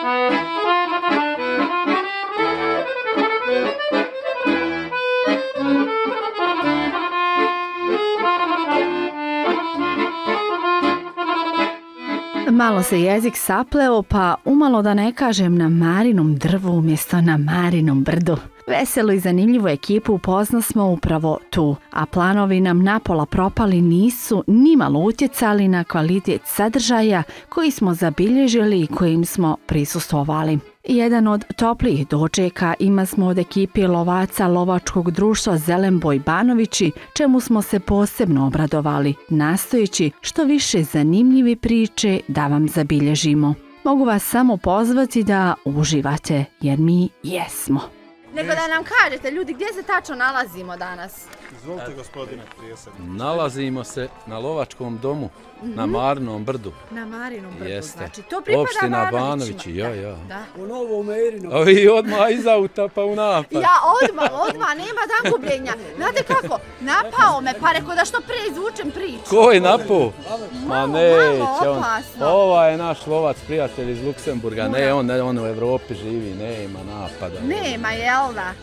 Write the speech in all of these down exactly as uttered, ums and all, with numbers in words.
Malo se jezik sapleo, pa umalo da ne kažem na Marinom drvu umjesto na Marinom brdu. Veselu i zanimljivu ekipu upoznasmo upravo tu, a planovi nam napola propali nisu nimalo utjecali na kvalitet sadržaja koji smo zabilježili i kojim smo prisustvovali. Jedan od toplijih dočeka ima smo od ekipi lovaca lovačkog društva Zelenboj Banovići, čemu smo se posebno obradovali, nastojeći što više zanimljive priče da vam zabilježimo. Mogu vas samo pozvati da uživate, jer mi jesmo. Nego da nam kažete, ljudi, gdje se tačno nalazimo danas? Izvolite, gospodine prijesednik. Nalazimo se na lovačkom domu, mm-hmm. na Marinom brdu. Na Marinom brdu, jeste. Znači to pripada opština Banovićima. Ja, ja. Da. U Novom Merinu. Ovi odmah iz auta pa u napad. Ja odmah, odmah, nema dan gubljenja. Znate kako, napao me, pa rekao da što prije izvučem priču. Ko je napao? Ma neće malo on. opasno. Ova je naš lovac, prijatelj iz Luksemburga. Ne, on, on u Evropi živi, nema napada. Nema, jel da?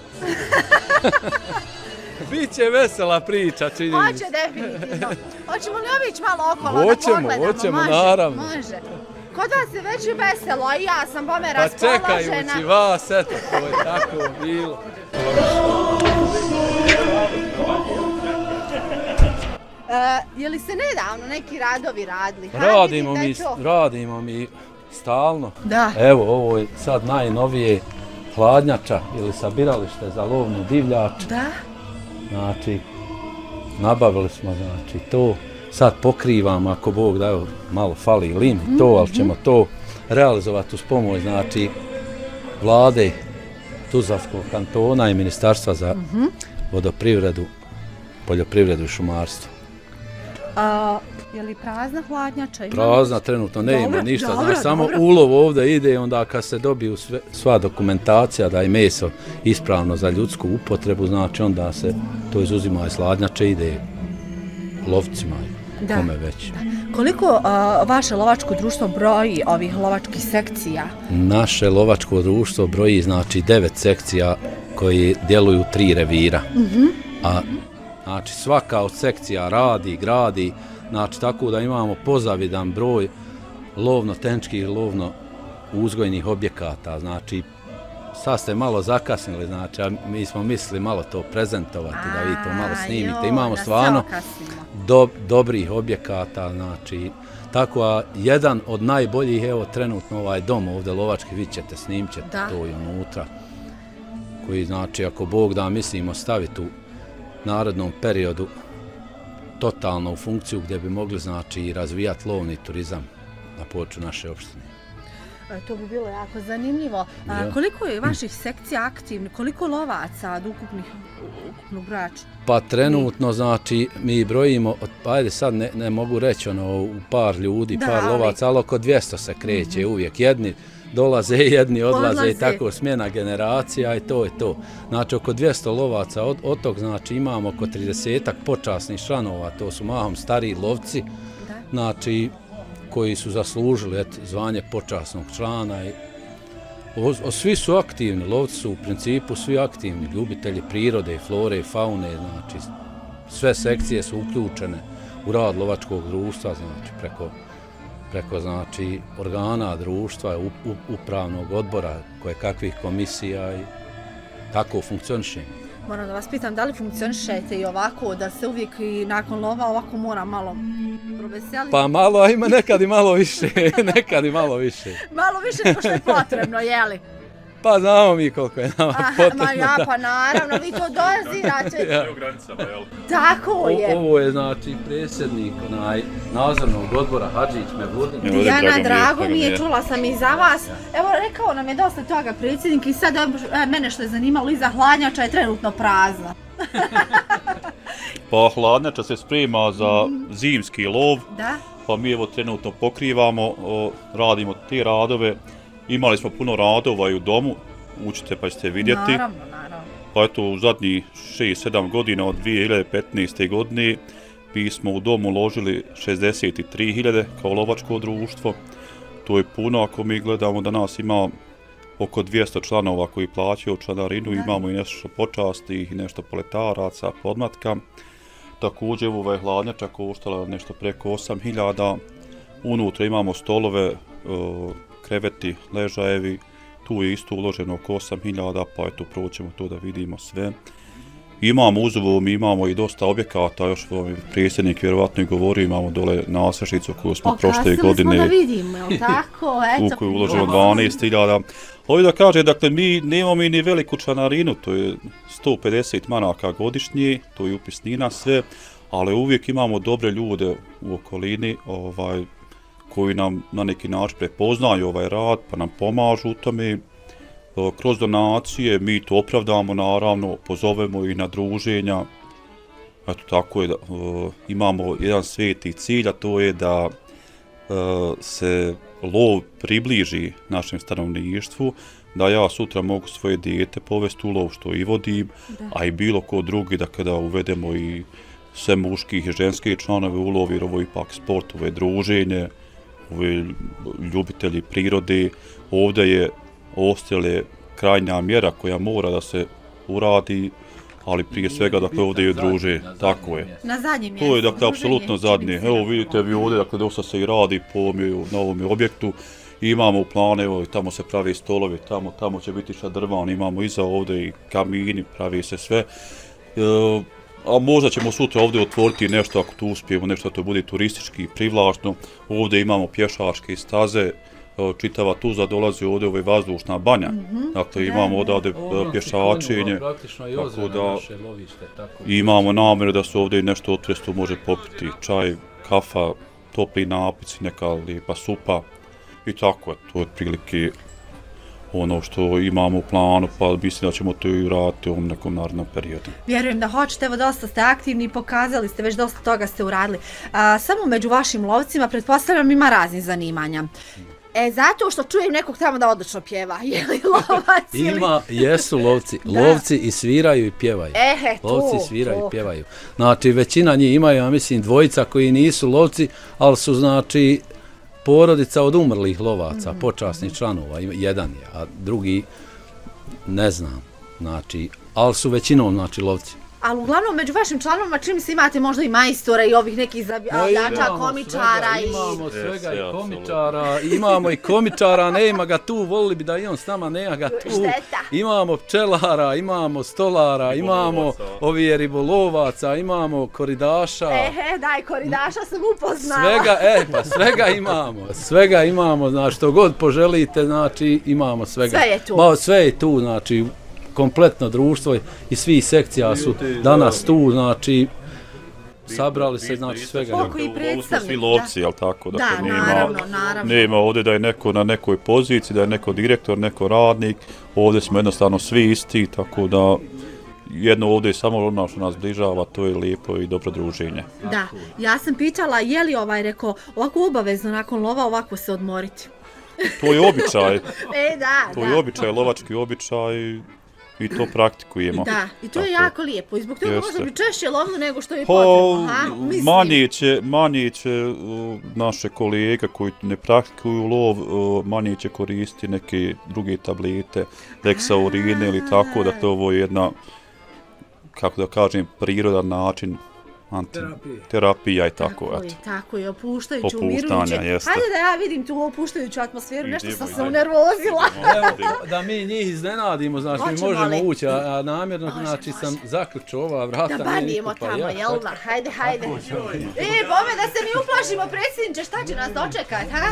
Biće vesela priča, čini mi se. Hoće definitivno. Hoćemo li obići malo okolo hoćemo, da pogledamo? Hoćemo, može, naravno. Može. Kod vas je već i veselo, a i ja sam bome pa raspoložena. Pa čekajući vas, eto, to je tako bilo. E, je li se nedavno neki radovi radili? Radimo mi, radimo mi stalno. Da. Evo, ovo je sad najnovije hladnjača ili sabiralište za lovnu divljač. Da. Znači, nabavili smo znači to, sad pokrivamo ako Bog da, evo, malo fali lim i to, ali ćemo to realizovati uz pomoć, znači, vlade Tuzlavskog kantona i Ministarstva za vodoprivredu, poljoprivredu i šumarstvo. A, je li prazna hladnjača? Ima Prazna, nešto? trenutno ne Dobro, ima ništa, dobro, znači samo dobro. ulov ovdje ide, onda kad se dobiju sve, sva dokumentacija da je meso ispravno za ljudsku upotrebu, znači onda se to izuzima iz hladnjače, ide lovcima i Da, kome već. da. Koliko uh, vaše lovačko društvo broji ovih lovačkih sekcija? Naše lovačko društvo broji znači devet sekcija koji djeluju tri revira. Mm-hmm. A znači svaka od sekcija radi, gradi, znači tako da imamo pozavidan broj lovno-tenčkih, lovno-uzgojnih objekata, znači sad ste malo zakasnili, znači a mi smo mislili malo to prezentovati, a, da vi to malo snimite. Imamo stvarno do, dobrih objekata, znači tako a jedan od najboljih, evo trenutno ovaj dom ovdje lovački, vi ćete, snimit ćete to i unutra, koji znači ako Bog da mislimo staviti u narednom periodu totalno u funkciju gdje bi mogli znači razvijati lovni turizam na području naše opštine. To bi bilo jako zanimljivo. A, koliko je vaših sekcija aktivni, koliko lovaca od ukupnih, ukupnog broja? Pa trenutno znači mi brojimo, ajde sad ne, ne mogu reći ono u par ljudi, da, par lovaca, ali oko dvjesto se kreće mm-hmm. uvijek. Jedni dolaze, jedni odlaze, odlaze i tako smjena generacija i to je to. Znači oko dvjesto lovaca, od, od tog znači imamo oko tridesetak počasnih članova, to su mahom stariji lovci, da. Znači koji su zaslužili et, zvanje počasnog člana. I, o, o, svi su aktivni, lovci su u principu svi aktivni, ljubitelji prirode, flore i faune, znači sve sekcije su uključene u rad lovačkog društva, znači preko preko znači organa društva, up, up, upravnog odbora, koje kakvih komisija i tako funkcioniše. Moram da vas pitam, da li funkcionišete i ovako, da se uvijek i nakon lova ovako mora malo proveseliti? Pa malo, a ima nekad i malo više, nekad i malo više. Malo više nego što je potrebno, jeli? Pa znamo mi koliko je nama Aha, potrebno. Ma ja, pa naravno, vi to dozirate. Ja. Tako je. O, ovo je znači predsjednik onaj nadzornog odbora Hadžić Mevludin. Dijana, drago mi je, čula sam i za vas. Evo, rekao nam je dosta toga predsjednik i sad e, mene što je zanimalo, iza hladnjača je trenutno prazna. Pa hladnjača se sprema za zimski lov, da? Pa mi evo trenutno pokrivamo, o, radimo te radove. Imali smo puno radova i u domu, učite pa ćete vidjeti. Naravno, naravno. Pa eto, u zadnjih šest sedam godina od dvije hiljade petnaeste. godine mi smo u domu uložili šezdeset tri hiljade kao lovačko društvo. to je puno ako mi gledamo da nas ima oko dvjesto članova koji plaćaju članarinu, imamo i nešto počastih, nešto poletaraca, podmlatka. Također ova je hladnjača koštala nešto preko osam hiljada, unutra imamo stolove, kreveti, ležajevi, tu je isto uloženo oko osam hiljada, pa eto proćemo to da vidimo sve. Imamo uz ovo, mi imamo i dosta objekata, još predsjednik vjerovatno i govori, imamo dole nasrešicu koju smo prošle godine smo da vidimo, je li tako? Eto, u koju je uloženo dvanaest hiljada. Ovdje da kaže, dakle, mi nemamo mi ni veliku članarinu, to je sto pedeset maraka godišnje, to je upisnina sve, ali uvijek imamo dobre ljude u okolini, ovaj, koji nam na neki način prepoznaju ovaj rad, pa nam pomažu u tome. Kroz donacije mi to opravdamo, naravno, pozovemo i na druženja. Eto, tako je da uh, imamo jedan sveti cilj, a to je da uh, se lov približi našem stanovništvu, da ja sutra mogu svoje dijete povesti u lov što i vodim, da. A i bilo ko drugi, da kada uvedemo i sve muških i ženskih članove u lov, jer ovo je ipak sport, ovo je druženje, ovo je ljubitelji prirode, ovdje je Ostrel krajnja mjera koja mora da se uradi, ali prije svega dakle ovdje je druže, tako je. Na zadnjem mjestu. To je dakle apsolutno zadnje. Evo vidite vi ovdje, dakle dosta se i radi po ovome, na ovome objektu. Imamo u plane, evo tamo se pravi stolovi, tamo, tamo će biti šadrvan, imamo iza ovdje i kamini, pravi se sve. E, a možda ćemo sutra ovdje otvoriti nešto ako tu uspijemo, nešto to bude turistički privlačno. Ovdje imamo pješačke staze, čitava Tuzla dolazi ovdje u vazdušna banja, mm-hmm. Dakle imamo odavde pješačenje, tako da imamo namjeru da se ovdje nešto otresto može popiti, čaj, kafa, topli napici, neka lijepa supa i tako, to je otprilike ono što imamo u planu, pa mislim da ćemo to i uraditi u ovom nekom narednom periodu. Vjerujem da hoćete, evo dosta ste aktivni i pokazali ste, već dosta toga ste uradili. A, samo među vašim lovcima, pretpostavljam, ima raznih zanimanja. E, zato što čujem nekog tamo da odlično pjeva, je li lovac ili... Ima, jesu lovci, lovci i sviraju i pjevaju. Ehe, to, lovci sviraju to. i pjevaju. Znači, većina njih imaju, ja mislim, dvojica koji nisu lovci, ali su, znači, porodica od umrlih lovaca, mm-hmm. počasnih članova, jedan je, a drugi, ne znam, znači, ali su većinom, znači, lovci. Ali uglavnom među vašim članovima čim se imate možda i majstora i ovih nekih zavijača, no, komičara svega, i... Imamo svega i komičara, imamo i komičara, nema ga tu, volili bi da i on s nama, nema ga tu. Šteta. Imamo pčelara, imamo stolara, imamo ovi ribolovaca, imamo koridaša. Ehe, daj, koridaša sam upoznala. Svega, e, pa svega imamo, svega imamo, znači što god poželite, znači imamo svega. Sve je tu. Ma, sve je tu, znači, kompletno društvo i svi sekcija su danas tu, znači sabrali se, znači svega. Koliko i predstavnik, svi lovci, jel tako? Da, nema, naravno, naravno. Nema ovdje da je neko na nekoj poziciji, da je neko direktor, neko radnik, ovdje smo jednostavno svi isti, tako da jedno ovdje je samo ono što nas bližava, to je lijepo i dobro druženje. Da, ja sam pitala je li ovaj rekao ovako obavezno nakon lova ovako se odmoriti. To je običaj. E, da, to da. je običaj, lovački običaj i to praktikujemo. Da, i to je jako lijepo. I zbog toga Jeste. možda bi češće lovno nego što je pa, potrebno. Ha? Manje će, manje će uh, naše kolega koji ne praktikuju lov, uh, manje će koristiti neke druge tablete, leksaurine ili tako, da to ovo je jedna, kako da kažem, prirodan način terapija i tako, tako eto. Je, tako je, opuštajući, umirujući. Hajde da ja vidim tu opuštajuću atmosferu, I nešto sam djevoj, se unervozila. Evo, da mi njih iznenadimo, znači mi možemo ući, a, a namjerno, može, znači može. sam zaključio ova vrata. Da banijemo tamo, ja, jel da? Hajde, hajde. E, bome da se mi uplašimo, predsjedniče, šta će nas dočekat, ha?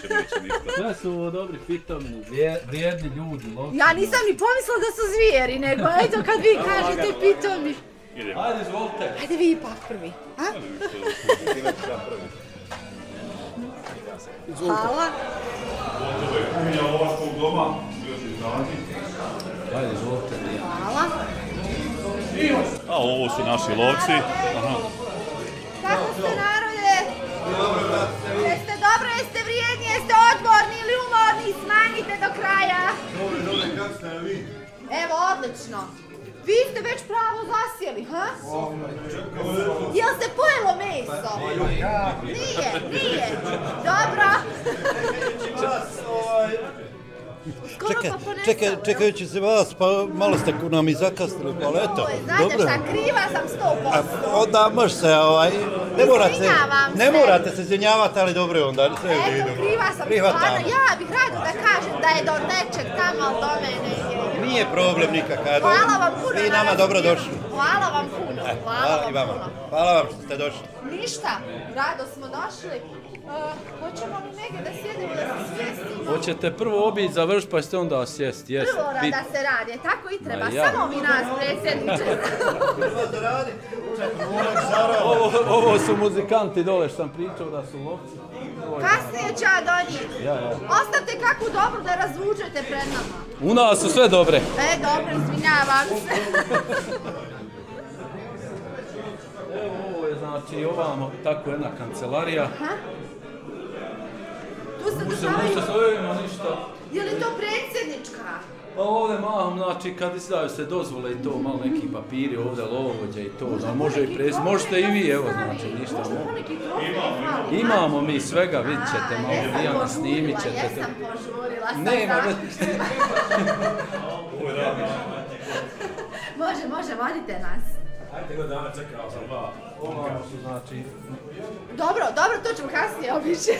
Sve su dobri pitomni, vrijedni ljudi, lovci. Ja nisam ni pomislila da su zvijeri, nego eto kad vi kažete pitomni. Ajde, izvolite. Ajde vi ipak prvi. Ha? Hvala. Ajde, izvolite. Hvala. A ovo su naši lovci. Aha. Kako ste, narode? Jeste dobro, jeste vrijedni, jeste odmorni ili umorni? Smanjite do kraja. Dobre, dobre, kako ste vi? Evo, odlično. Vi ste već pravo zasjeli, ha? Jel se pojelo meso? Nije, nije. Dobro. Čekaj, čekaj, čekajući se vas, pa malo ste nam i zakasnili, pa eto. Znate šta, kriva sam sto posto. Onda može se, ovaj, ne morate, ne morate se izvinjavati, ali dobro je onda. Sve Eto, vidim. kriva sam stvarno. Ja bih rado da kažem da je do nečeg tamo, ali do mene je. Nije problem nikakav. Hvala vam puno. Vi nama dobro došli. Hvala vam puno. Hvala vam puno. Hvala vam što ste došli. Ništa, rado smo došli. Hoćemo li negdje da sjedimo, da se svijestimo? Hoćete prvo obić, završiti, pa ste onda sjesti. Prvo da se radi, tako i treba. Samo mi nas, predsjedniče. Ovo su muzikanti dole, što sam pričao da su lovci. Kasnije ću ja do njih. Ja, ja. Ostavite kakvu dobru da razvučete pred nama. U nas su sve dobre. E, dobro, izvinjavam se. Evo, ovo je znači ovamo tako jedna kancelarija. Aha. Tu se Ništa državaju... se ima ništa. Je li to predsjednička? Pa ovdje mahom, znači kad izdaju se dozvole i to, malo neki papiri, ovdje lovođe i to, da može i pres, možete i vi, evo znači, ništa mogu. Imamo mi svega, vidit ćete, malo Dijana snimit ćete. Jesam požurila, sam Nema već. Može, može, vodite nas. Ajde go dana, čekao sam dva. Ovamo su znači... Dobro, dobro, to ćemo kasnije obići.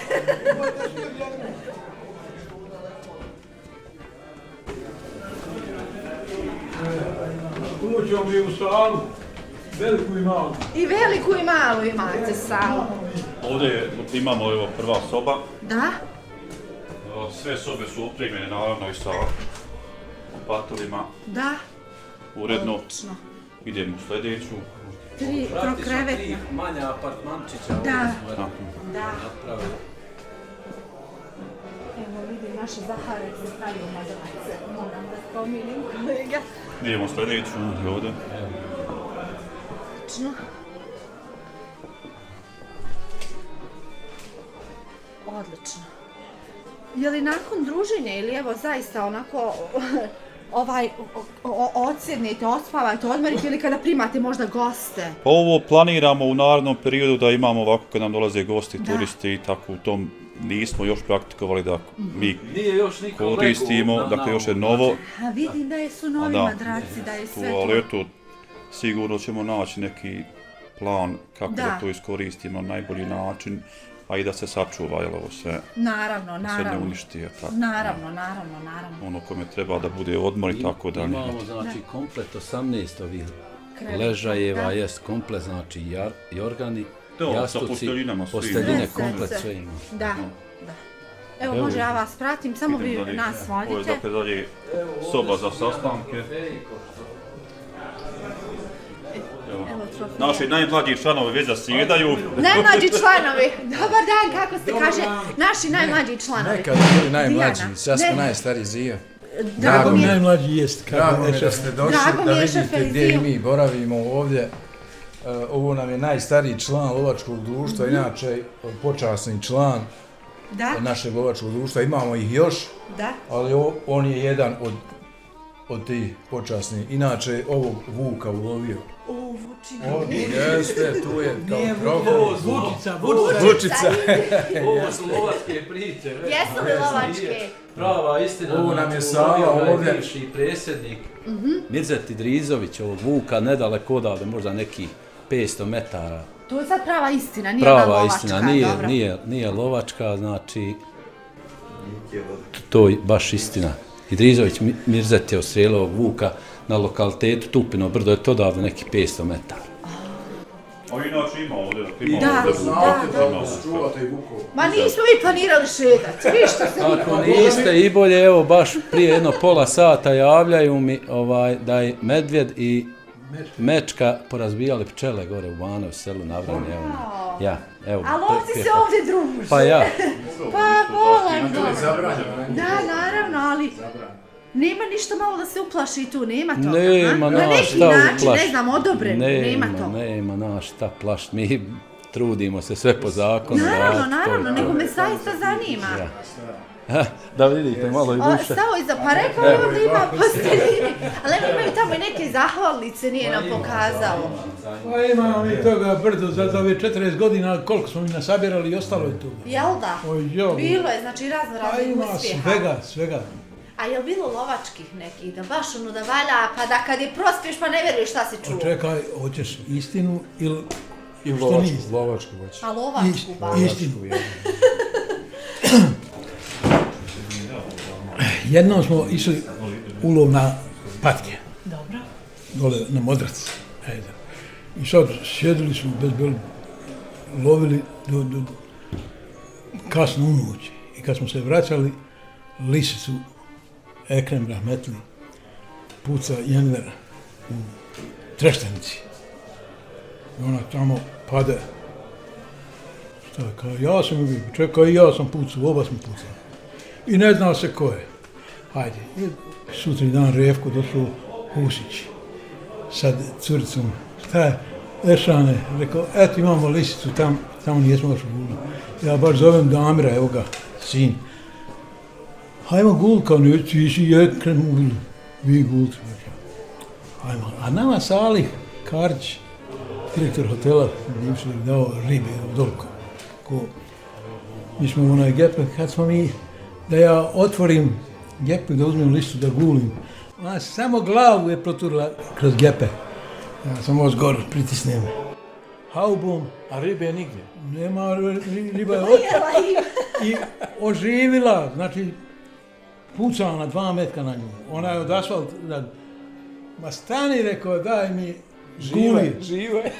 Uđemo mi u salu, veliku i malu. I veliku i malu imate salu. Ovdje imamo evo prva soba. Da? Sve sobe su opremljene naravno i sa patolima. Da. Uredno. Odlično. Idemo u sljedeću. Tri Praktično krokrevetna. tri manja apartmančića. Da. Da. Da. Napravili. Evo vidim naše Zahare se stavio madrace. Moram da spominim kolega. Idemo u sljedeću i ovdje. Odlično. Odlično. Je li nakon druženja ili evo zaista onako ovaj odsjednite, ospavate, odmarite ili kada primate možda goste? Ovo planiramo u narednom periodu da imamo ovako kad nam dolaze gosti, da. Turisti i tako u tom nismo još praktikovali da mi koristimo, na, dakle još je novo. A vidim da je su novi da, madraci, da je sve to. Ali eto, sigurno ćemo naći neki plan kako da, da to iskoristimo na najbolji način, a i da se sačuva, jel ovo sve. Naravno, naravno. Se ne uništi, je tako. Naravno, naravno, naravno. Ono kome treba da bude odmor i tako dalje. Imamo, znači, komplet osamnaest ovih ležajeva, jest komplet, znači, jar, jorgani, to, jastuci, posteljine, komplet sve ima. Da, da. Evo, može ja vas pratim, samo vi nas vodite. Ovo je dakle dalje soba za sastanke. Naši najmlađi članovi već zasjedaju. Najmlađi članovi, dobar dan, kako se kaže, naši najmlađi članovi. Nekad bili najmlađi, sad smo najstariji Zija. Drago mi je. Najmlađi jest. Drago mi je da ste došli, da vidite gdje i mi boravimo ovdje. Ovo nam je najstariji član lovačkog društva, inače počasni član našeg lovačkog društva. Imamo ih još, ali on je jedan od od tih počasnih. Inače, ovog Vuka ulovio. O, Vučina. O, jeste, tu je kao profil. Ovo, Vučica, Vučica. Vučica. Ovo su lovačke priče. Jesu li lovačke? Prava istina. Ovo nam je Sava ovdje. Bivši predsjednik Mirzet Idrizović, ovog Vuka, nedaleko odavde, možda nekih petsto metara. To je sad prava istina, nije prava lovačka. Istina, nije, nije, nije lovačka, znači to je baš istina. Idrizović Mirzet je ostrijelio ovog Vuka na lokalitetu Tupino brdo, je to odavde nekih petsto metara. A inače ima ovdje, ima da, ovdje. Da, da, da. Ma nismo mi planirali šetati, ništa se mi Ako niste i bolje, evo baš prije jedno pola sata javljaju mi ovaj, da je medvjed i mečka porazbijali pčele gore u Banovu selu Navranje. Evo, ja, evo. A lovci se ovdje druže. Pa ja. Pa volim to. Da, naravno, ali nema ništa malo da se uplaši tu, nema toga. Nema na naš neki način, ne znam, odobren, nema to. Nema naš šta plašt, mi trudimo se sve po zakonu. Naravno, naravno, nego me zaista zanima. Da vidite malo i duše. Stavo iza, pa rekao je ovdje ima posteljine. Ali imaju tamo i neke zahvalnice, nije nam pokazao. Pa imamo mi toga brdo za ove četrdeset godina, koliko smo mi nasabirali i ostalo je tu. Jel da? Bilo je, znači razno raznih uspjeha. Svega, svega. A je li bilo lovačkih nekih, da baš ono da valja, pa da kad je prospiješ pa ne vjeruješ šta si čuo? Čekaj, hoćeš istinu ili... I lovačku, lovačku hoćeš. A lovačku baš? Istinu. Jednom smo išli ulov na patke. Dobro. Dole na Modrac. I sad sjedili smo bez beli, lovili do, do kasno u noć. I kad smo se vraćali, lisicu Ekrem Rahmetli puca Jenver u Treštenici. I ona tamo pade. Šta, kao ja sam ubio, čekaj i ja sam pucao, oba smo pucali. I ne zna se ko je. Hajde, i sutri dan Revko došao Husić sad curicom. Šta je? Ešane, rekao, eto imamo lisicu, tam, tamo nijesmo još guli. Ja baš zovem Damira, evo ga, sin. Hajmo gul, kao ne, ti si Ekrem gul, vi gulci. Hajmo, a nama Salih Karć, direktor hotela, bivši dao ribe u dolku. Ko, mi smo onaj gepek, kad smo mi, da ja otvorim gepek, da uzmem listu, da gulim, ona samo glavu je proturila kroz gepe. Ja sam ovo zgor pritisnem. Haubom, a ribe je nigdje. Nema, riba je otvorila i oživila, znači pucala na dva metka na nju. Ona je od asfalta, ma stani, rekao, daj mi guli. Žive.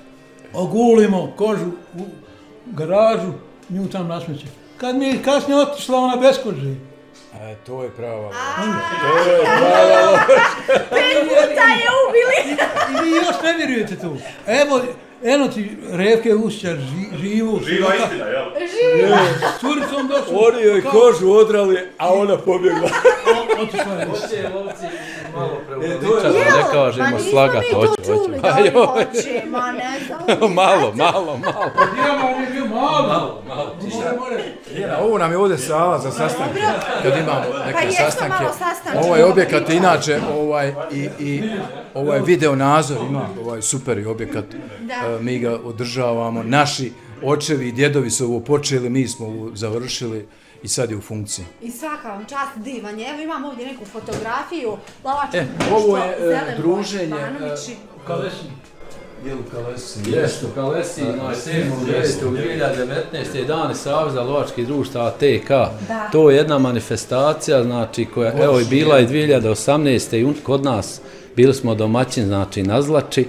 Ogulimo kožu u garažu, nju tam nasmeće. Kad mi je kasnije otišla, ona bez kože. E, to je prava. To je prava. Pet puta je ubili. I vi još ne vjerujete tu. Evo, eno ti Revke Usćar, živu. Živa istina, jel? Živa. S curicom došli. Oni joj kožu odrali, a ona pobjegla. Otišla je. Hoće lovci malo preuveličati, ne kažemo slagati, hoće, hoće. Pa nismo mi to čuli da on hoće, ma ne znam. Malo, malo, malo. Dijama je bio malo. Malo, malo. Ovo nam je ovdje sala za sastanke, kad imamo Pa neke jesmo sastanke. malo sastanke. Ovaj objekat inače, ovaj i, i ovaj video nadzor ima, ovaj super objekat. E, mi ga održavamo, naši očevi i djedovi su ovo počeli, mi smo ovo završili i sad je u funkciji. I svaka vam čast divanje. Evo imamo ovdje neku fotografiju. Lovačko E, društvo, ovo je e, Zelenboj, druženje. Banovići. Kalesi. Je u Kalesi? Jeste, u Kalesi, na sedmog devetog dvije hiljade devetnaeste. Dani Saveza lovačkih društava T K. To je jedna manifestacija, znači, koja, evo, i bila i dvije hiljade osamnaeste. kod nas. Bili smo domaćin, znači, na Zlači.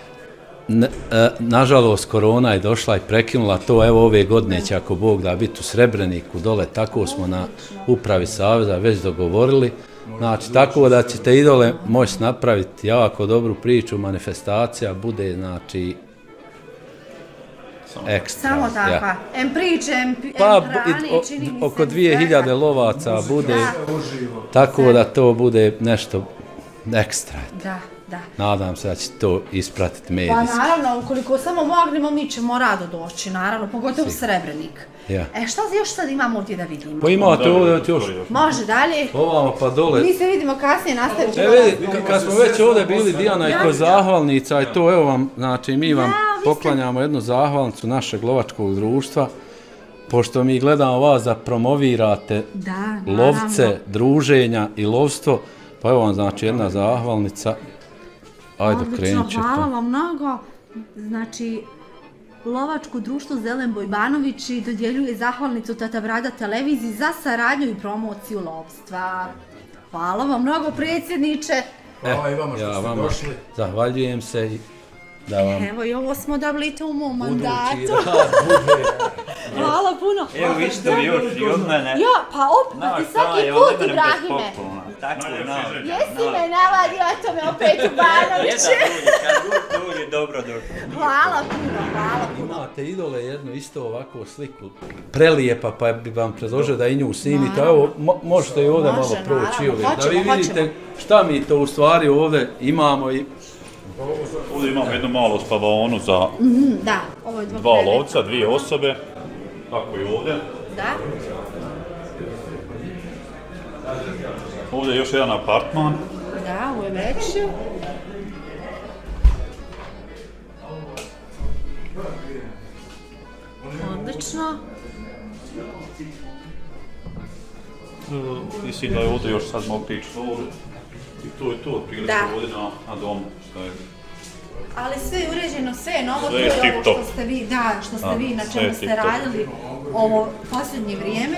N, e, nažalost, korona je došla i prekinula to, evo ove godine će, ako Bog da, biti u Srebreniku dole, tako smo na upravi Saveza već dogovorili. Znači, tako da ćete idole moći napraviti jako dobru priču, manifestacija bude, znači, ekstra. Samo takva. Ja. Em priče, em, em Pa, hrane, o, čini mi se oko dvije hiljade svega. lovaca bude, Da. tako da to bude nešto ekstra. Da, da. Nadam se da će to ispratiti Pa medijski. naravno, ukoliko samo mognemo, mi ćemo rado doći, naravno, pogotovo Srebrenik. Ja. E, šta još sad imamo ovdje da vidimo? Pa imate ovdje još Može dalje. ovamo pa dole. Mi se vidimo kasnije, nastavit ćemo. E vidi, kad smo već ovdje bili, Dijana i ko zahvalnica i to, evo vam, znači mi vam poklanjamo jednu zahvalnicu našeg lovačkog društva, pošto mi gledamo vas da promovirate Da, lovce, druženja i lovstvo, pa evo vam znači jedna zahvalnica. Ajde, krenut ćete. Hvala vam mnogo. Znači, Lovačko društvo Zelenboj Banovići dodjeljuje zahvalnicu Tata Brada televiziji za saradnju i promociju lovstva. Hvala vam mnogo, predsjedniče. Hvala i vama što ste došli. Zahvaljujem se i da vam Evo i ovo smo dobili to u mom budući mandatu. rad bude. Hvala puno. Evo isto još i od mene. Ja, pa opet ti svaki put, Ibrahime. Tako, no. Jesi me navadio o tome opet u Banoviće. Kad god dođe, dobro došlo. Hvala puno, hvala puno. Imate idole jednu isto ovakvu sliku, prelijepa, pa bi vam predložio da i nju snimite. Evo, mo možete i ovdje malo proći ove, da vi vidite šta mi to u stvari ovdje imamo i... Ovdje imamo jednu malu spavaonu za Mm, da, ovo je dva, dva lovca, dvije osobe, tako i ovdje. Da. Ovdje je još jedan apartman. Da, u veću. Odlično. Mislim da je ovdje još sad mogu prići ovdje. I to je to, otprilike ovdje na, na domu. Šta je. Ali sve je uređeno, sve je novo, sve je to je ovo što ste vi, da, što ste A, vi, na čemu ste radili ovo posljednje vrijeme.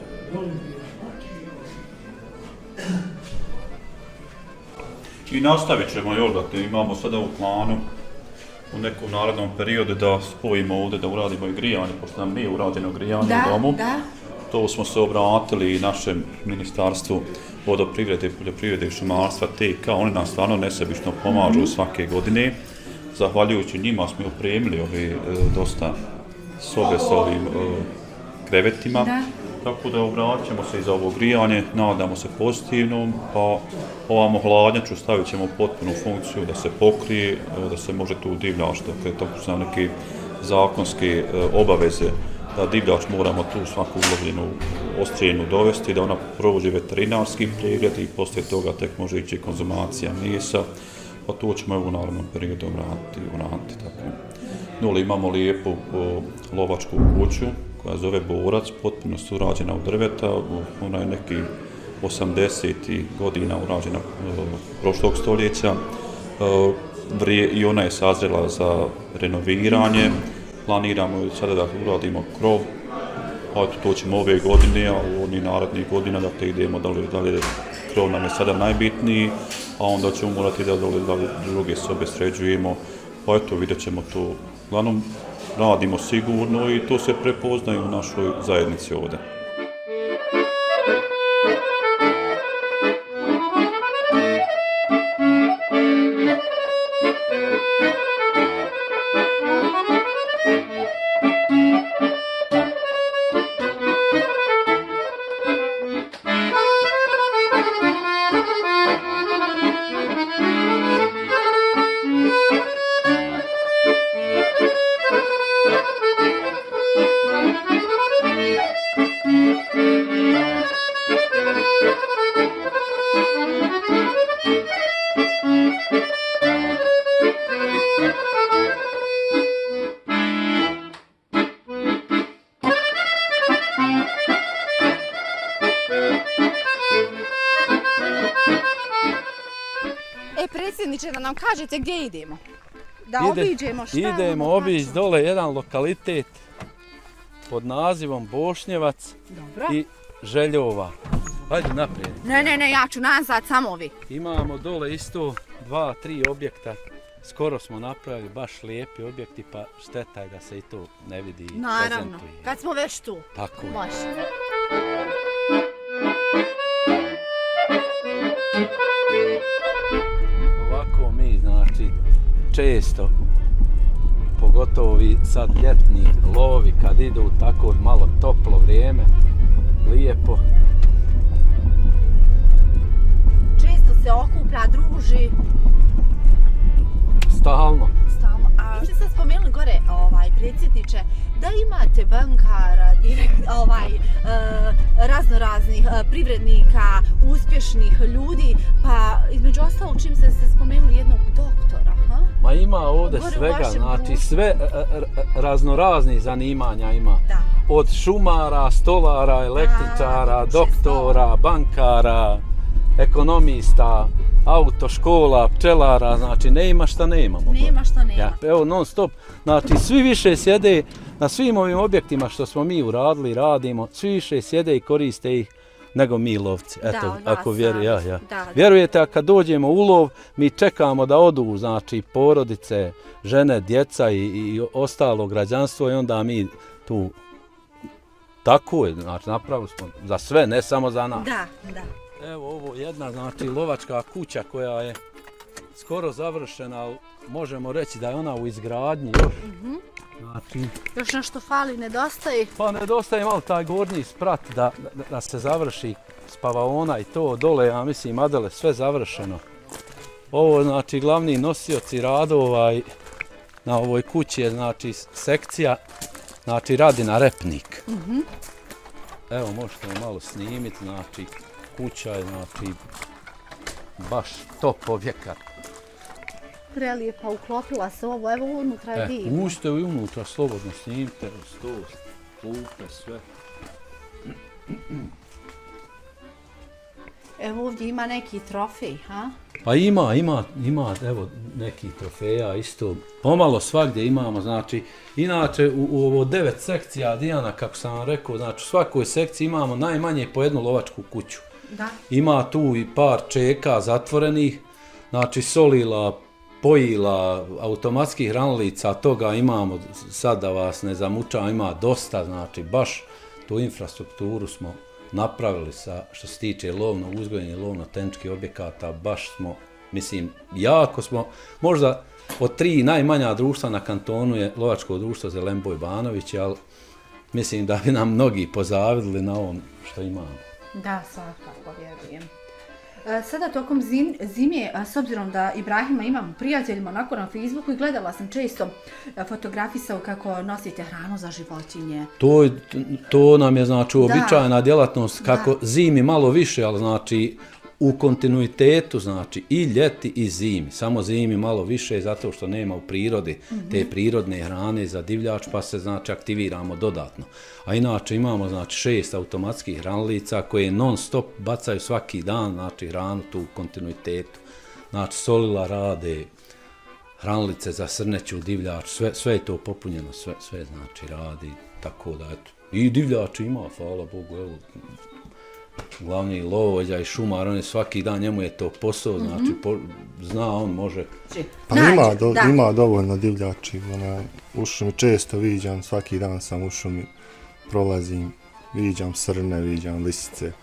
I nastavit ćemo još, dakle, imamo sada u planu u nekom narednom periodu da spojimo ovdje, da uradimo i grijanje, pošto nam nije urađeno grijanje da, u domu. Da. To smo se obratili našem ministarstvu vodoprivrede, poljoprivrede i šumarstva, T K, oni nam stvarno nesebično pomažu mm-hmm. svake godine. Zahvaljujući njima smo opremili ove e, dosta sobe s ovim e, krevetima. Da. Tako da obraćamo se i za ovo grijanje, nadamo se pozitivnom, pa ovamo hladnjaču stavit ćemo potpunu funkciju da se pokrije, da se može tu divljač, dakle to su neke zakonske obaveze da divljač moramo tu svaku ulovljenu ostrijenu dovesti, da ona prođe veterinarski pregled i poslije toga tek može ići konzumacija mesa, pa to ćemo u narednom periodu vratiti. vratiti tako. Nuli imamo lijepu o, lovačku kuću koja zove Borac, potpuno su urađena u drveta, ona je neki osamdesetih godina urađena prošlog stoljeća i ona je sazrela za renoviranje. Planiramo sada da uradimo krov, a to ćemo ove godine, a u onih narednih godina da te idemo dalje, dalje, krov nam je sada najbitniji, a onda ćemo morati da dalje, dalje druge sobe sređujemo, pa eto vidjet ćemo to. Uglavnom, radimo sigurno i to se prepoznaje u našoj zajednici ovdje. Da nam kažete gdje idemo? Da Ide, obiđemo šta? Idemo obići dole jedan lokalitet pod nazivom Bošnjevac. Dobro. I Željova. Hajde naprijed. Ne, ne, ne, ja ću nazad, samo vi. Imamo dole isto dva, tri objekta. Skoro smo napravili baš lijepi objekti, pa šteta je da se i to ne vidi i naravno, prezentuje. Kad smo već tu. Tako je. Baš. Ovako mi, znači, često, pogotovo i sad ljetni lovi kad idu tako malo toplo vrijeme, lijepo. Često se okuplja, druži. Stalno. Stalno. A što ste spomenuli gore, ovaj, predsjedniče, da imate bankara, direkt, ovaj, e, raznoraznih e, privrednika, uspješnih ljudi, pa između ostalog čim ste se spomenuli jednog doktora, ha? Ma ima ovdje gore svega, znači sve raznoraznih zanimanja ima. Da. Od šumara, stolara, električara, da, doktora, bankara, ekonomista, autoškola, pčelara, znači ne ima šta ne imamo. Nema šta nema. Ja, evo non stop, znači svi više sjede na svim ovim objektima što smo mi uradili, radimo, svi više sjede i koriste ih nego mi lovci. Eto, da, ako vjeru, ja, ja. Da, da. Vjerujete, a kad dođemo u lov, mi čekamo da odu, znači, porodice, žene, djeca i, i ostalo građanstvo i onda mi tu, tako je, znači, napravili smo za sve, ne samo za nas. Da, da. Evo ovo jedna, znači, lovačka kuća koja je skoro završena, ali možemo reći da je ona u izgradnji još. Mm-hmm. Znači, još nešto fali, nedostaje? Pa nedostaje malo taj gornji sprat da, da, da se završi spavaona i to dole, ja mislim, Adele, sve završeno. Ovo, znači, glavni nosioci radova na ovoj kući je, znači, sekcija, znači, radi na repnik. Mm-hmm. Evo, možete malo snimiti, znači, kuća je, znači, baš top objekat. Prelijepa, uklopila se ovo, evo unutra je e, divno. Uđite i unutra, slobodno snimite, stol, klupe, sve. Evo ovdje ima neki trofej, ha? Pa ima, ima, ima, evo, neki trofeja isto. Pomalo svagdje imamo, znači, inače u, u ovo devet sekcija, Dijana, kako sam vam rekao, znači u svakoj sekciji imamo najmanje po jednu lovačku kuću. Da. Ima tu i par čeka zatvorenih, znači solila, pojila, automatskih hranilica, toga imamo, sad da vas ne zamučam, ima dosta, znači baš tu infrastrukturu smo napravili sa, što se tiče lovnog uzgojenja i lovno-tehničkih objekata, baš smo, mislim, jako smo, možda od tri najmanja društva na kantonu je lovačko društvo Zelenboj Banović, ali mislim da bi nam mnogi pozavidili na ovom što imamo. Da, svakako vjerujem. Sada tokom zim, zime, s obzirom da Ibrahima imam prijateljima onako na Facebooku i gledala sam često fotografisao kako nosite hranu za životinje. To, to nam je znači uobičajena djelatnost kako da. Zimi malo više, ali znači u kontinuitetu, znači i ljeti i zimi, samo zimi malo više zato što nema u prirodi mm-hmm. te prirodne hrane za divljač, pa se znači aktiviramo dodatno. A inače imamo znači šest automatskih hranilica koje non stop bacaju svaki dan znači hranu tu u kontinuitetu. Znači solila rade, hranilice za srneću, divljač, sve, sve je to popunjeno, sve, sve znači radi, tako da eto. I divljač ima, hvala Bogu, evo, glavni lovođa i šumar, on je svaki dan, njemu je to posao, mm-hmm. znači po, zna, on može. Pa ima, do, ima dovoljno divljači, ona, u šumi često viđam, svaki dan sam u šumi, prolazim, viđam srne, viđam lisice.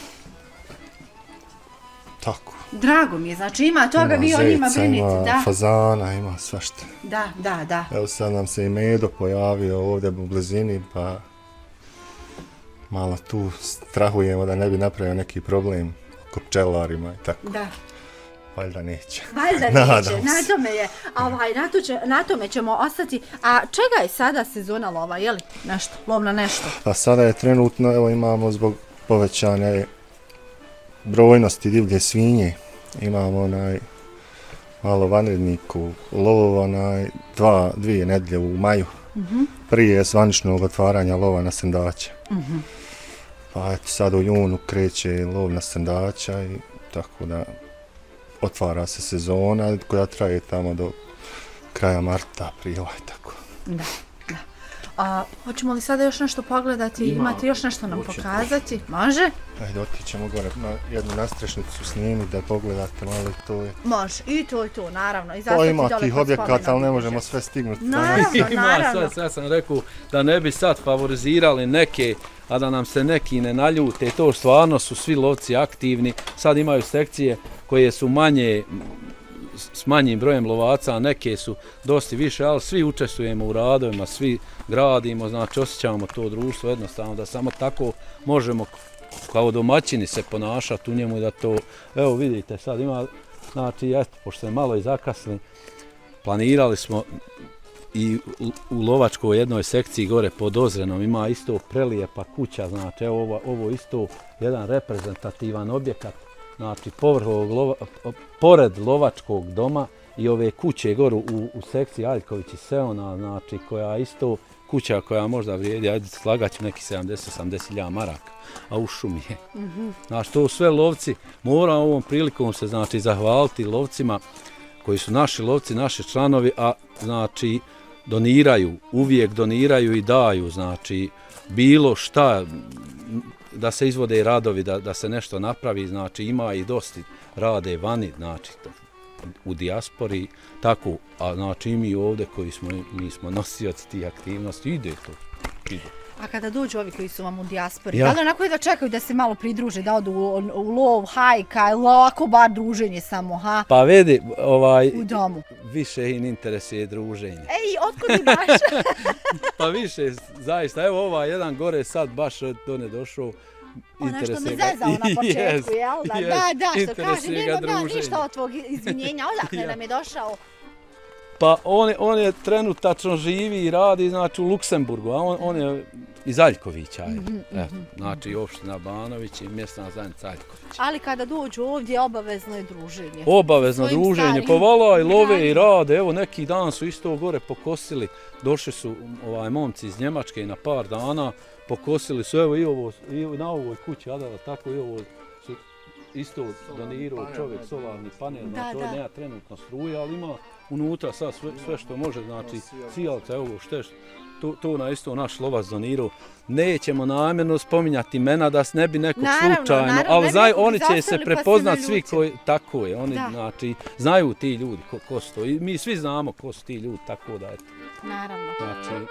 Tako. Drago mi je, znači ima toga, vi o njima brinite, ima da. Fazana, ima svašta. Da, da, da. Evo sad nam se i Medo pojavio ovdje u blizini, pa malo tu strahujemo da ne bi napravio neki problem oko pčelarima i tako. Da. Valjda neće. Valjda neće, na tome je, ovaj, na, to će, na tome ćemo ostati. A čega je sada sezona lova, je li nešto, lov na nešto? Pa sada je trenutno, evo imamo zbog povećane brojnosti divlje svinje, imamo onaj malo vanredniku lova, onaj dva, dvije nedlje u maju, mm-hmm. prije zvaničnog otvaranja lova na srndaća. Mm-hmm. Pa eto sad u junu kreće lov na srndaća i tako da otvara se sezona koja traje tamo do kraja marta, aprila i tako. Da, da. A, hoćemo li sada još nešto pogledati? Ima, imate još nešto nam uče. Pokazati? Može? Ajde, otićemo gore na jednu nastrešnicu snimiti da pogledate malo i to je. Može, i to i to, naravno. I to ima tih objekata, ali ne možemo sve stignuti. Naravno, naravno. Sad, sad sam rekao da ne bi sad favorizirali neke, a da nam se neki ne naljute. To stvarno su svi lovci aktivni. Sad imaju sekcije koje su manje, s manjim brojem lovaca, a neke su dosti više, ali svi učestvujemo u radovima, svi gradimo, znači osjećamo to društvo jednostavno da samo tako možemo kao domaćini se ponašati u njemu i da to, evo vidite sad ima, znači eto, pošto je malo i zakasni, planirali smo i u lovačkoj jednoj sekciji gore pod Ozrenom ima isto prelijepa kuća, znači evo ovo, ovo isto jedan reprezentativan objekat. Znači, povrh ovog lova, pored lovačkog doma i ove kuće gore u, u sekciji Aljković i Seona, znači koja isto kuća koja možda vrijedi, ajde slagat ću neki sedamdeset osamdeset hiljada maraka, a u šumi je. Mm-hmm. Znači, to sve lovci, moram ovom prilikom se znači zahvaliti lovcima koji su naši lovci, naši članovi, a znači doniraju, uvijek doniraju i daju, znači bilo šta, da se izvode i radovi, da, da se nešto napravi, znači ima i dosti rade vani, znači u dijaspori, tako, a znači i mi ovdje koji smo, mi smo nosioci tih aktivnosti, ide to, ide. A kada dođu ovi koji su vam u dijaspori, ja. Da li onako da čekaju da se malo pridruže, da odu u, u lov, hajka, ili ovako bar druženje samo, ha? Pa vidi, ovaj, u domu. Više im interesuje druženje. Ej, otkud ti baš? Pa više, zaista, evo ovaj jedan gore sad baš do ne došao. Ona što me zezao na početku, yes, jel da? Yes, da, da, što kaže, nema da ništa od tvog izvinjenja, odakle nam je došao? Pa on je, on je trenutačno živi i radi znači u Luksemburgu, a on, on je iz Aljkovića. Mm -hmm, e, znači opština Banović i mjesna zajednica Aljković. Ali kada dođu ovdje obavezno je druženje. Obavezno druženje, pa vala i love i rade. Evo neki dan su isto gore pokosili, došli su ovaj, momci iz Njemačke na par dana, pokosili su evo i ovo, i na ovoj kući, Adela, tako i ovo su isto donirao čovjek solarni panel, znači ovdje nema trenutno struje, ali ima unutra sad sve, sve što može, znači sijalca, evo šteš, to, to na isto naš lovac donirao. Nećemo namjerno spominjati imena da se ne bi nekog naravno, slučajno, naravno, ali znaju, oni će se prepoznat svi koji, tako je, oni da. Znači znaju ti ljudi ko, ko su to i mi svi znamo ko su ti ljudi, tako da eto. Naravno. Znači,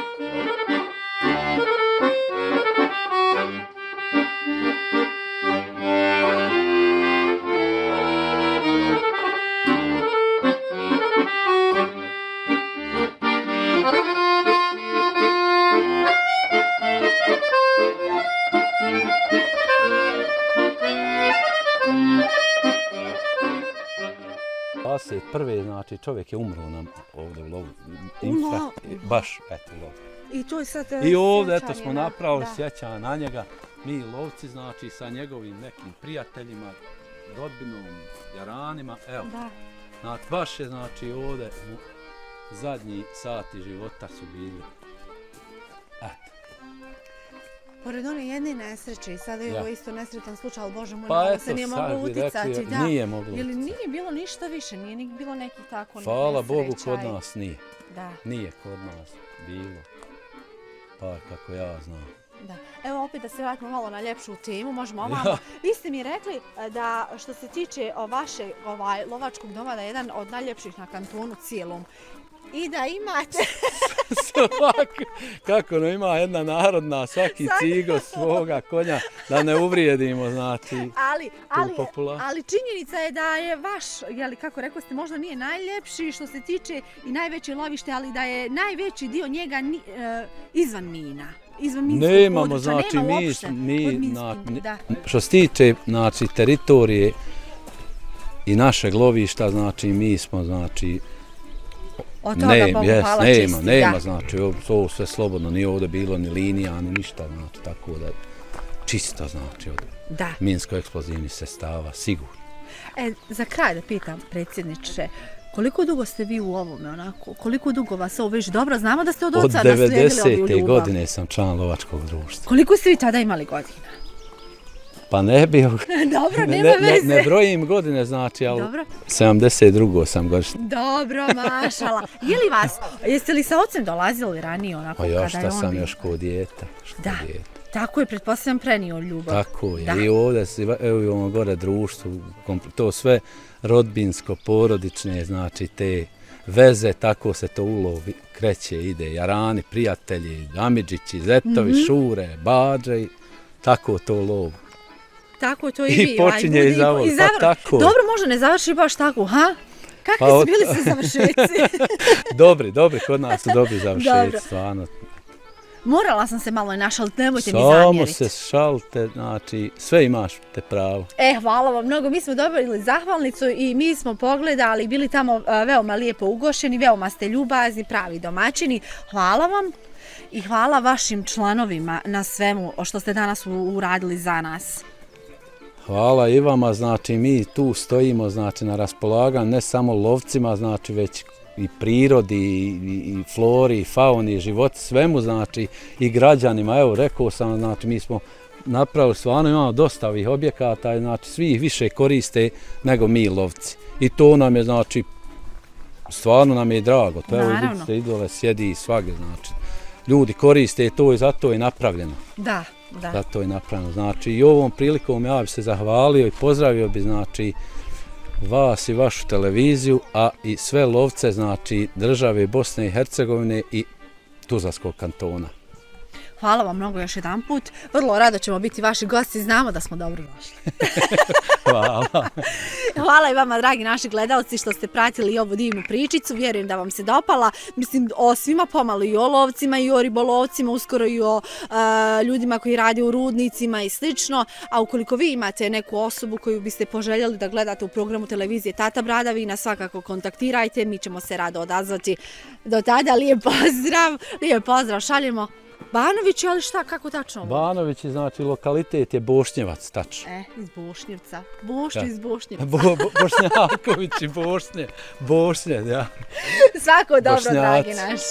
dvadeset prve znači čovjek je umro nam ovdje u lovu. Infra, baš, eto, lov. I to je sad I ovdje, eto, smo napravili sjećanja na njega. Mi lovci, znači, sa njegovim nekim prijateljima, rodbinom, jaranima, evo. Da. Znači, baš je, znači, ovdje u zadnji sati života su bili. Eto. Pored one jedne nesreće i sada je ja. Ovo isto nesretan slučaj, ali Bože moj, pa eto, se nije moglo uticati. Rekli, da. Nije moglo uticati. Ili nije bilo ništa više, nije ni bilo nekih tako nesreća. Hvala Bogu, kod nas nije. Da. Nije kod nas bilo. Pa kako ja znam. Da. Evo opet da se vratimo malo na ljepšu temu, možemo ovamo. Ja. Vi ste mi rekli da što se tiče vašeg ovaj, lovačkog doma da je jedan od najljepših na kantonu cijelom. I da imate... Svaki, kako no ima jedna narodna, svaki cigo svoga konja, da ne uvrijedimo, znači, ali, ali, ali činjenica je da je vaš, jeli, kako rekao ste, možda nije najljepši što se tiče i najveće lovište, ali da je najveći dio njega ni, uh, izvan mina. Izvan minskog Nemamo, područja. Znači, Nema mi, uopšte mi, od na, da. Što se tiče, znači, teritorije i našeg lovišta, znači, mi smo, znači, od toga ne, Bogu jes, hvala nema, čisti, nema, da. Znači, ovo sve slobodno, nije ovdje bilo ni linija, ni ništa, znači, tako da, čisto, znači, od da. minsko-eksplozivnih sestava, sigurno. E, za kraj da pitam, predsjedniče, koliko dugo ste vi u ovome, onako, koliko dugo vas ovo već dobro, znamo da ste od oca naslijedili ovu ljubav. Od devedesete godine sam član lovačkog društva. Koliko ste vi tada imali godina? Pa ne bi... Dobro, nema ne, veze. Ne, ne brojim godine, znači, ali Dobro. sedamdeset drugo sam godišnji. Dobro, mašala. Je li vas, jeste li sa ocem dolazili ranije onako kada je on... Pa ja šta sam još kod dijeta. Da, tako je, pretpostavljam, prenio ljubav. Tako je, da. I ovdje, evo i ono gore društvo, to sve rodbinsko, porodične, znači te veze, tako se to ulovi, kreće, ide, jarani, prijatelji, amidžići, zetovi, mm-hmm. šure, bađe, tako to lovu. Tako to i vi. I počinje i zavod, pa tako. Dobro, može ne završi baš tako, ha? Kakvi pa, su bili se završetci? Dobri, dobri, kod nas su dobri završetci, stvarno. Morala sam se malo našaliti, nemojte Samo mi zamjeriti. Samo se šalite, znači, sve imaš te pravo. E, hvala vam mnogo, mi smo dobili zahvalnicu i mi smo pogledali, bili tamo veoma lijepo ugošeni, veoma ste ljubazni, pravi domaćini. Hvala vam i hvala vašim članovima na svemu što ste danas uradili za nas. Hvala i vama, znači mi tu stojimo, znači na raspolaganju ne samo lovcima, znači već i prirodi, i, i flori, i fauni, i životi, svemu, znači i građanima. Evo, rekao sam, znači mi smo napravili, stvarno imamo dosta ovih objekata, znači svi ih više koriste nego mi lovci. I to nam je, znači, stvarno nam je drago. To evo, vidite, idole sjedi svage, znači. Ljudi koriste to i zato je napravljeno. Da. Da. Zato je napravljeno. Znači i ovom prilikom ja bi se zahvalio i pozdravio bi znači vas i vašu televiziju, a i sve lovce znači države Bosne i Hercegovine i Tuzlanskog kantona. Hvala vam mnogo još jedan put. Vrlo rado ćemo biti vaši gosti, znamo da smo dobro došli. Hvala. Hvala i vama, dragi naši gledalci, što ste pratili ovu divnu pričicu. Vjerujem da vam se dopala. Mislim, o svima pomalo, i o lovcima, i o ribolovcima, uskoro i o a, ljudima koji rade u rudnicima i slično. A ukoliko vi imate neku osobu koju biste poželjeli da gledate u programu televizije Tata Brada, vi nas svakako kontaktirajte, mi ćemo se rado odazvati. Do tada, lijep pozdrav, lijep pozdrav šaljemo. Banović, ali šta, kako tačno ovo? Banović je, znači, lokalitet je Bošnjevac, tačno. E, iz Bošnjevca. Bošnje iz Bošnjevca. Bo, bo, Bošnjaković i Bošnje. Bošnje, ja. Svako dobro, Bošnjaci. dragi naši.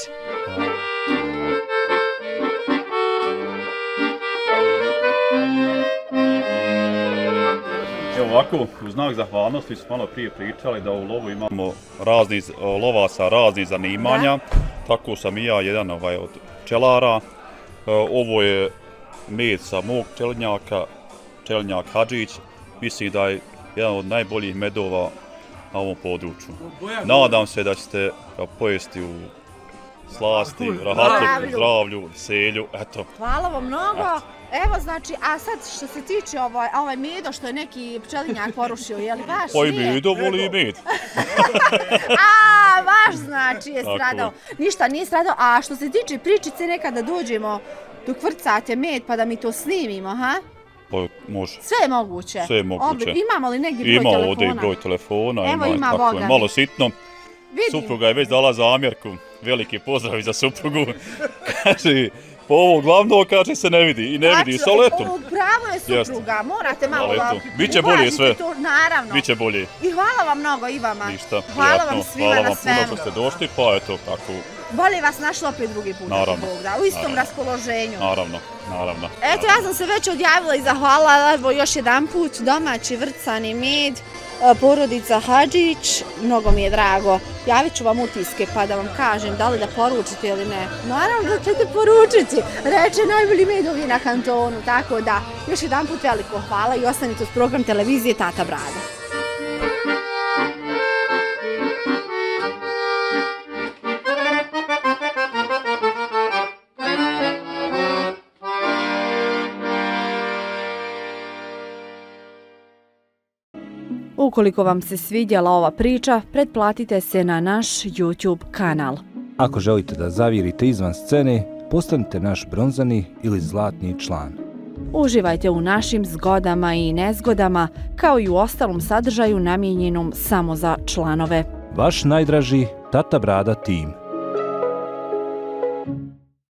Evo ovako, u znak zahvalnosti smo malo prije pričali da u lovu imamo razni, lovaca raznih zanimanja. Da. Tako sam i ja jedan ovaj, od pčelara. Ovo je med sa mog pčelinjaka, pčelinjak Hadžić. Mislim da je jedan od najboljih medova na ovom području. Nadam se da ćete ga pojesti u slasti, rahatu, zdravlju, veselju, eto. Hvala vam mnogo. Eto. Evo, znači, a sad što se tiče ovaj, ovaj medo što je neki pčelinjak porušio, je li vaš? Pa i medo voli i med. A, vaš znači je stradao. Ništa, nije stradao. A što se tiče pričice, nekada dođemo dok vrcate med pa da mi to snimimo, ha? Pa može. Sve je moguće. Sve je moguće. Obli, imamo li negdje broj ima telefona? Ima ovdje i broj telefona. Evo ima, ima tako, Boga. Malo sitno. Vidim. Supruga je već dala zamjerku. Veliki pozdrav za suprugu. Kaže, po ovo glavno, kaže, se ne vidi. I ne vidi sa letom. Pravo je supruga, morate malo da biće bolje sve. To, naravno. Biće bolje. I hvala vam mnogo i vama. Ništa, hvala prijatno. vam svima hvala na vam svemu. puno što ste došli, pa eto, tako. Bolje vas našlo opet drugi put. Naravno. Bog, da, u istom naravno. raspoloženju. Naravno, naravno. Eto, ja sam se već odjavila i zahvala, evo još jedan put, domaći vrcani med, porodica Hadžić, mnogo mi je drago. Javit ću vam utiske pa da vam kažem da li da poručite ili ne. Naravno da ćete poručiti, reče najbolji medovi na kantonu, tako da još jedan put veliko hvala i ostanite uz program televizije Tata Brada. Ukoliko vam se svidjela ova priča, pretplatite se na naš YouTube kanal. Ako želite da zavirite izvan scene, postanite naš bronzani ili zlatni član. Uživajte u našim zgodama i nezgodama, kao i u ostalom sadržaju namijenjenom samo za članove. Vaš najdraži Tata Brada tim.